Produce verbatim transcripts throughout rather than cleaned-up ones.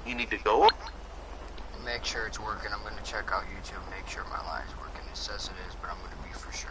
You need to go. Make sure it's working. I'm gonna check out YouTube, make sure my line is working. It says it is, but I'm gonna be for sure.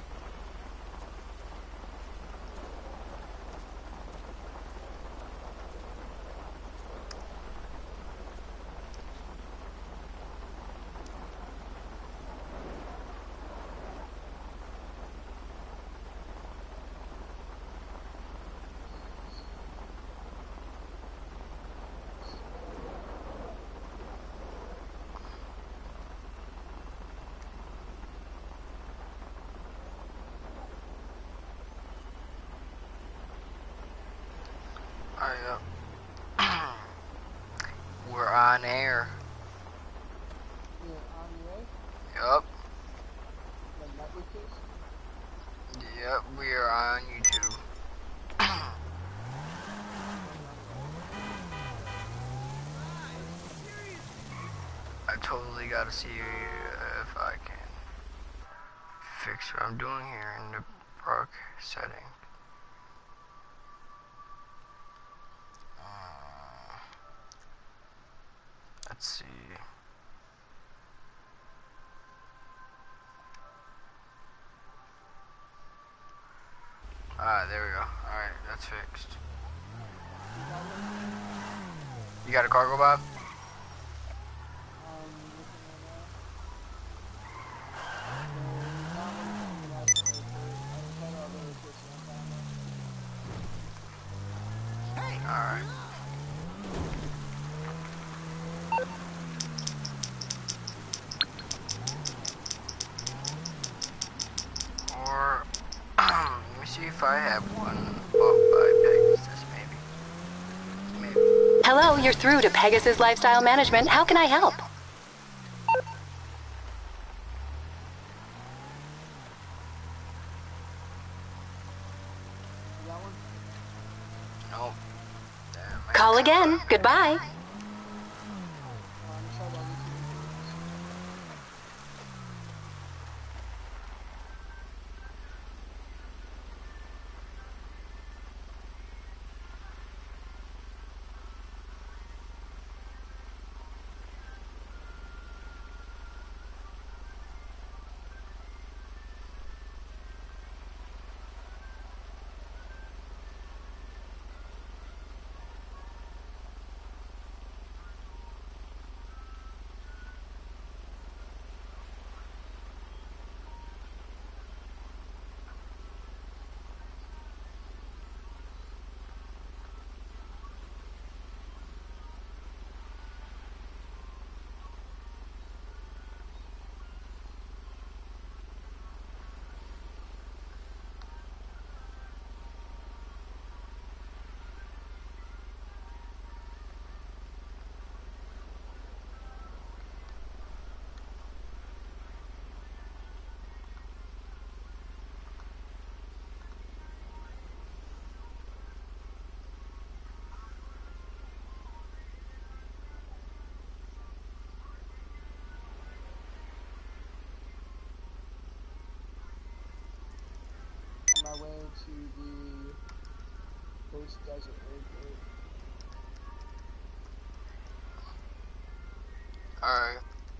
Alright, yep. We're on air. You're on the air? Yup. The network is? Yep, we are on YouTube. I totally gotta see if I can fix what I'm doing here in the park setting. Uh, let's see. Ah, there we go. Alright, that's fixed. You got a cargo, Bob? Alright. Or, um, let me see if I have one above by Pegasus, maybe. Maybe. Hello, you're through to Pegasus Lifestyle Management. How can I help? Nope. Damn, Call again. Goodbye. My way to the Coast Desert Airport. Alright.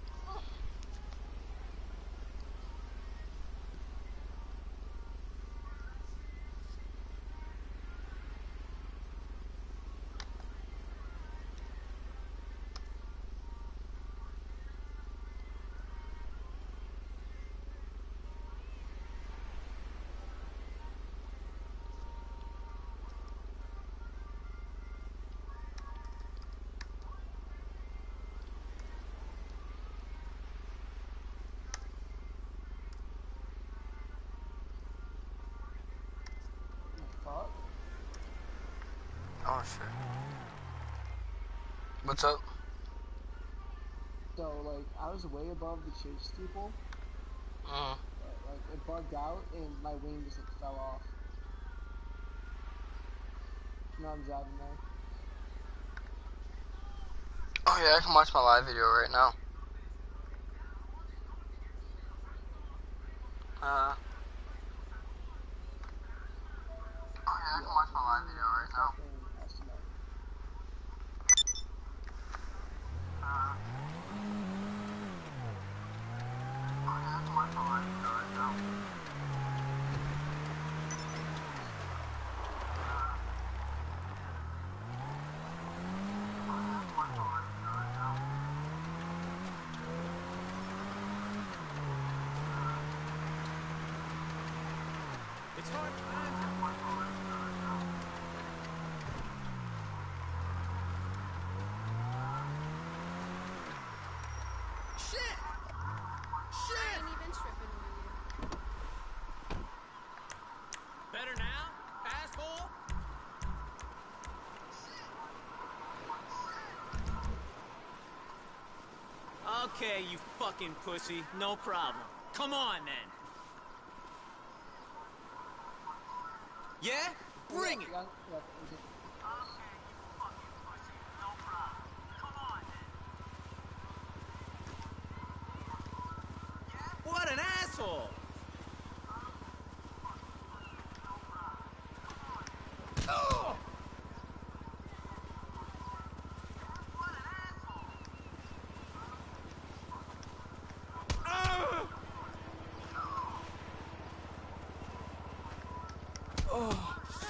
Fuck. Oh shit. What's up? So, like, I was way above the chase steeple. Mm. But, like, it bugged out and my wing just, like, fell off. Now I'm driving there. Oh yeah, I can watch my live video right now. Uh. Oh yeah, I can watch my live video right now. Okay, you fucking pussy. No problem. Come on, then. Yeah? Bring it! Yeah, yeah, okay. What an asshole! Oh! Oh! Oh!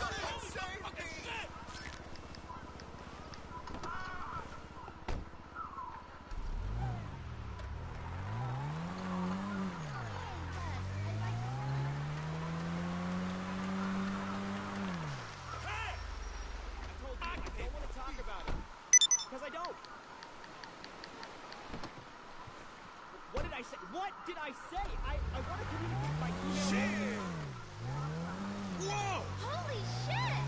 Because I don't. What did I say? What did I say? I, I want to communicate by email. Shit! Whoa! Holy shit!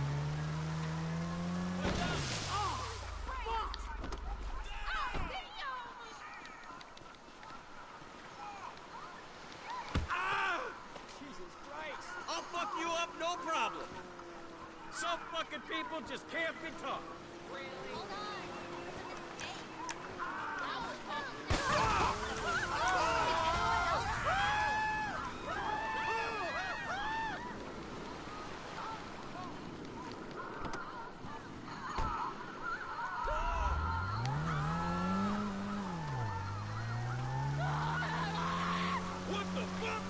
Oh, fuck! Ah! Jesus Christ! I'll fuck you up, no problem. Some fucking people just can't be taught. Hold on. It's a mistake. That was What the fuck?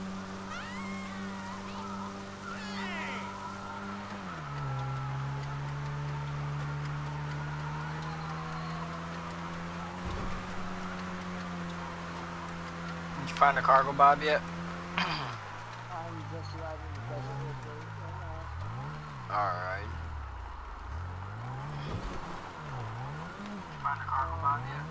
Did you find a cargo bob yet? I'm just arriving in the desert airport right now. Alright. Find a cargo bob yet?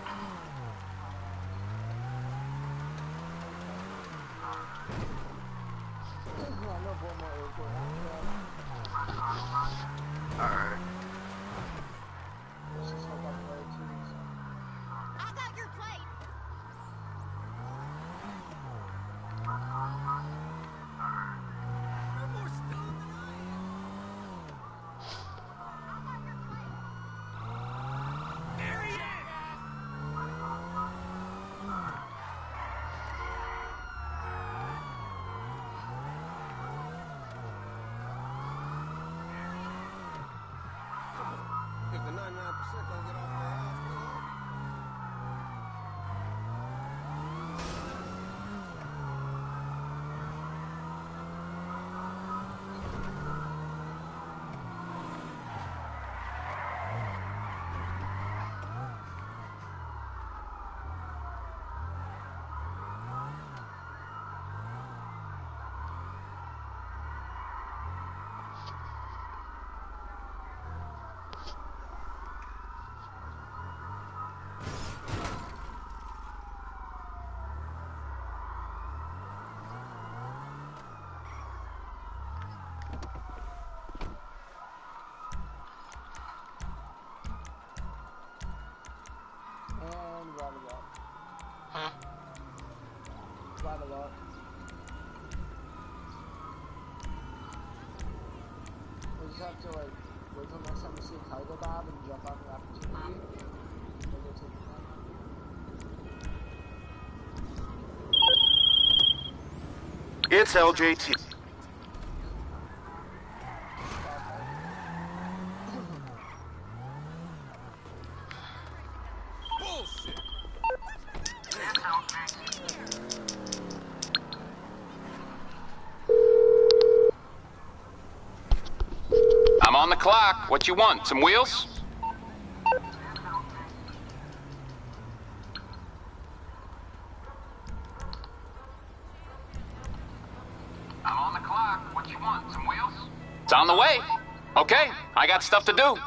Yeah, no Baltimore airport. Alright. Let's just hope I'm there too. So. I got your plate. You're more stoned than I am. There he is! If the ninety-nine percent don't get off their ass, they are. And right a lot. Huh? Right a lot. We just have to like wait till next time we see a cargo bob and jump on the opportunity. Or go take it. It's L J T. Bullshit! I'm on the clock. What you want? Some wheels? I'm on the clock. What you want? Some wheels? It's on the way. Okay, I got stuff to do.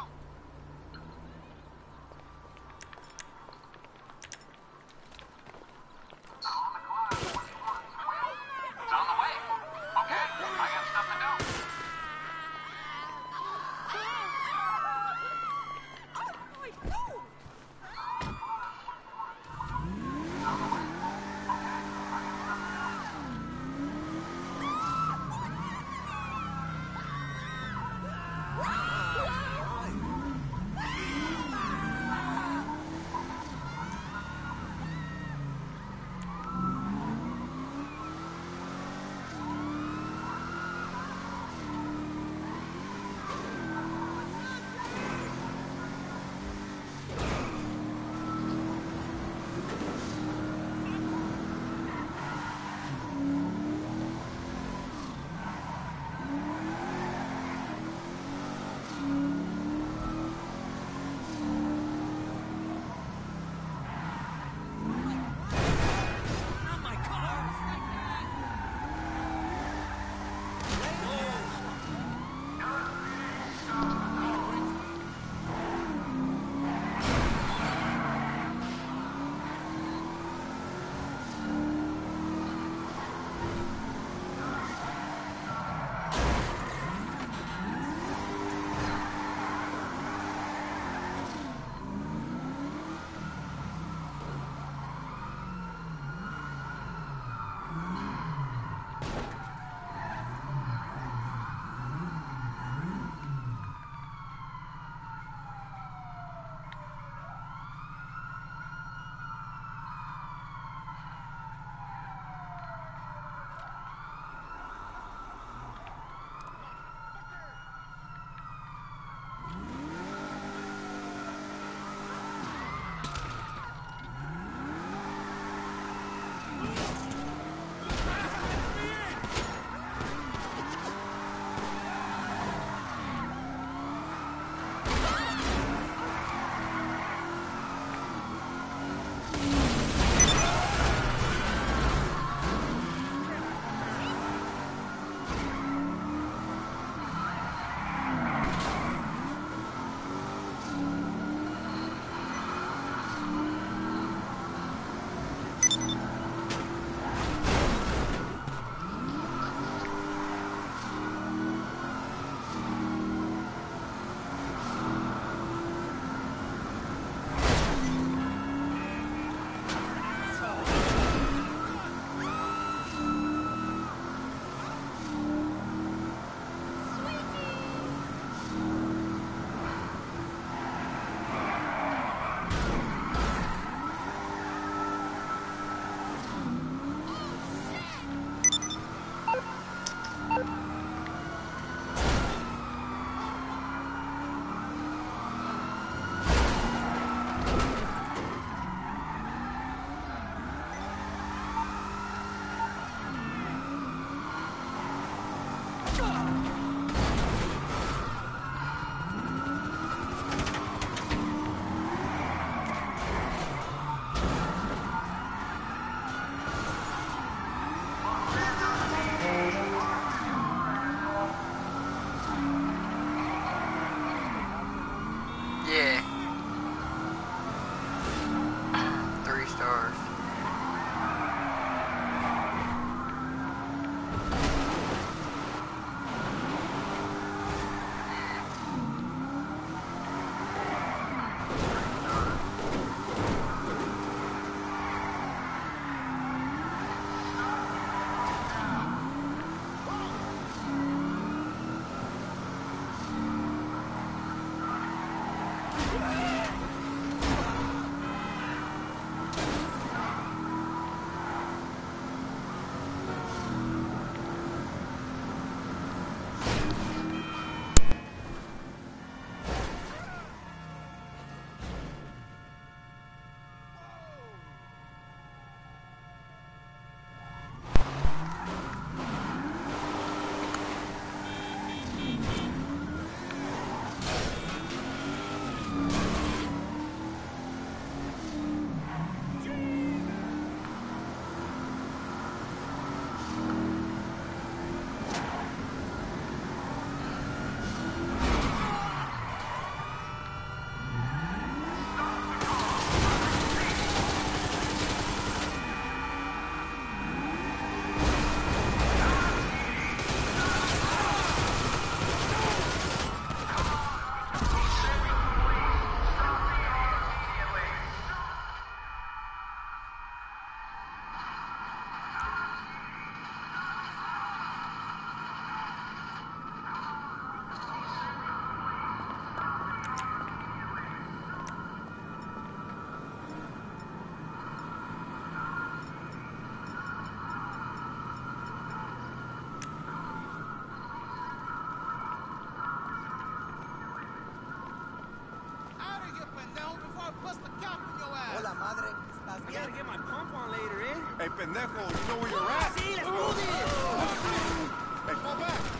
It's on the way. Okay, I got stuff to do. Oh, my God! Gotta get my pump on later, eh? Hey, pendejo, you know where you're at? See, let's do this! Hey, fall back.